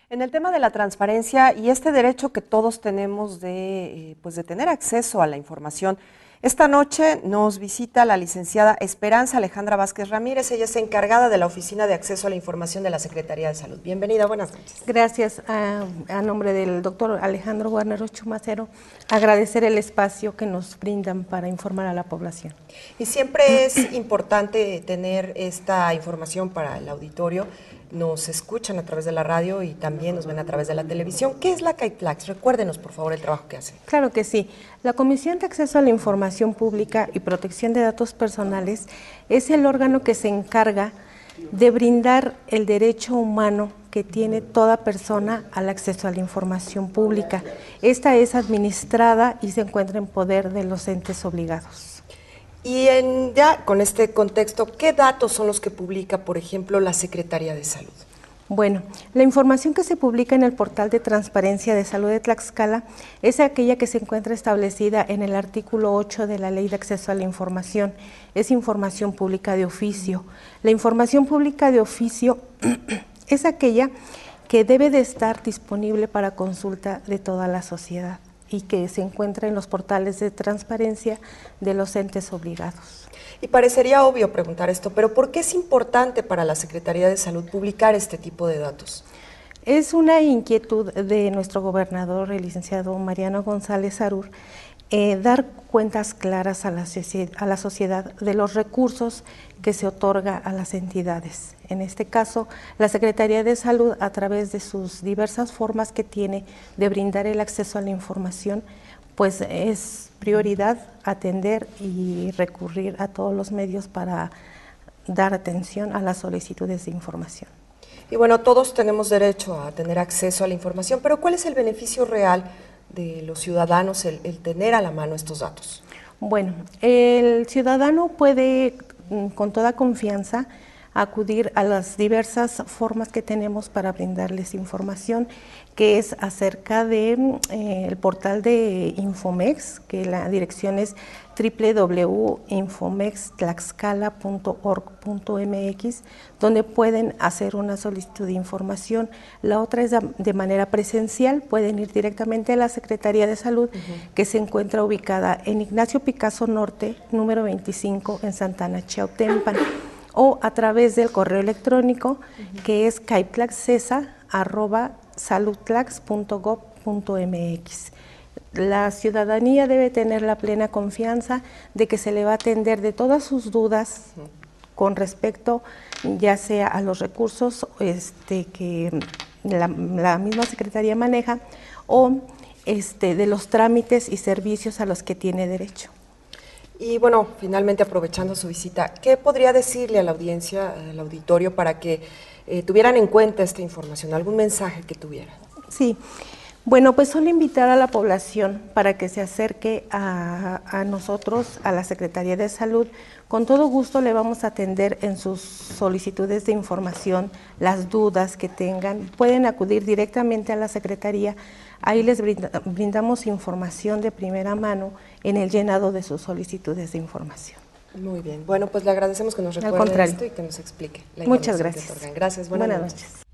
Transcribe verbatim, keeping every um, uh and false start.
En el tema de la transparencia y este derecho que todos tenemos de, eh, pues de tener acceso a la información, esta noche nos visita la licenciada Esperanza Alejandra Vázquez Ramírez. Ella es encargada de la Oficina de Acceso a la Información de la Secretaría de Salud. Bienvenida, buenas noches. Gracias. A, a nombre del doctor Alejandro Guarnero Chumacero, agradecer el espacio que nos brindan para informar a la población. Y siempre es importante tener esta información para el auditorio. Nos escuchan a través de la radio y también nos ven a través de la televisión. ¿Qué es la CAIPLAX? Recuérdenos, por favor, el trabajo que hacen. Claro que sí. La Comisión de Acceso a la Información Pública y Protección de Datos Personales es el órgano que se encarga de brindar el derecho humano que tiene toda persona al acceso a la información pública. Esta es administrada y se encuentra en poder de los entes obligados. Y en, ya con este contexto, ¿qué datos son los que publica, por ejemplo, la Secretaría de Salud? Bueno, la información que se publica en el portal de transparencia de salud de Tlaxcala es aquella que se encuentra establecida en el artículo ocho de la Ley de Acceso a la Información. Es información pública de oficio. La información pública de oficio es aquella que debe de estar disponible para consulta de toda la sociedad y que se encuentra en los portales de transparencia de los entes obligados. Y parecería obvio preguntar esto, pero ¿por qué es importante para la Secretaría de Salud publicar este tipo de datos? Es una inquietud de nuestro gobernador, el licenciado Mariano González Arur, eh, dar cuentas claras a la, a la sociedad de los recursos que se otorga a las entidades. En este caso, la Secretaría de Salud, a través de sus diversas formas que tiene de brindar el acceso a la información, pues es prioridad atender y recurrir a todos los medios para dar atención a las solicitudes de información. Y bueno, todos tenemos derecho a tener acceso a la información, pero ¿cuál es el beneficio real de los ciudadanos el, el tener a la mano estos datos? Bueno, el ciudadano puede con toda confianza acudir a las diversas formas que tenemos para brindarles información, que es acerca del de, eh, portal de Infomex, que la dirección es doble u doble u doble u punto infomex tlaxcala punto org punto m x, donde pueden hacer una solicitud de información. La otra es de manera presencial, pueden ir directamente a la Secretaría de Salud, uh-huh. que se encuentra ubicada en Ignacio Picasso Norte, número veinticinco, en Santana, Chiautempan, o a través del correo electrónico, uh-huh. que es caiptlaxcesa arroba saludtlax punto gob punto m x. La ciudadanía debe tener la plena confianza de que se le va a atender de todas sus dudas uh-huh. con respecto ya sea a los recursos este, que la, la misma Secretaría maneja o este, de los trámites y servicios a los que tiene derecho. Y bueno, finalmente aprovechando su visita, ¿qué podría decirle a la audiencia, al auditorio, para que eh, tuvieran en cuenta esta información? ¿Algún mensaje que tuvieran? Sí, bueno, pues solo invitar a la población para que se acerque a, a nosotros, a la Secretaría de Salud. Con todo gusto le vamos a atender en sus solicitudes de información, las dudas que tengan. Pueden acudir directamente a la Secretaría. Ahí les brinda, brindamos información de primera mano en el llenado de sus solicitudes de información. Muy bien. Bueno, pues le agradecemos que nos recuerde esto y que nos explique la información. Muchas gracias. Que otorgan. Gracias. Buenas, Buenas noches. noches.